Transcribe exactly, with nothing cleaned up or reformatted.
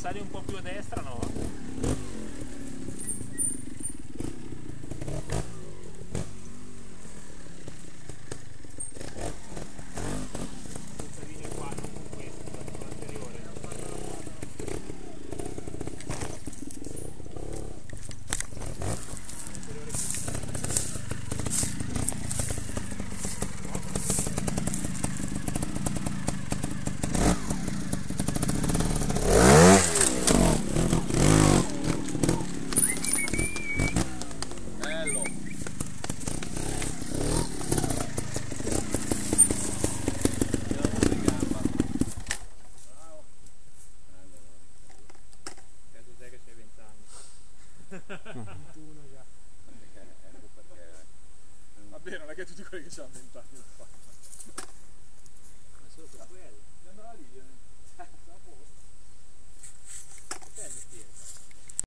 sali un po' più a destra, no? ventuno già. Ecco perché. Vabbè, non è che tutti quelli che ci hanno vent'anni lo fanno. Ma solo per quello. Devi andare lì, eh. Sta a posto. Che è il mestiere?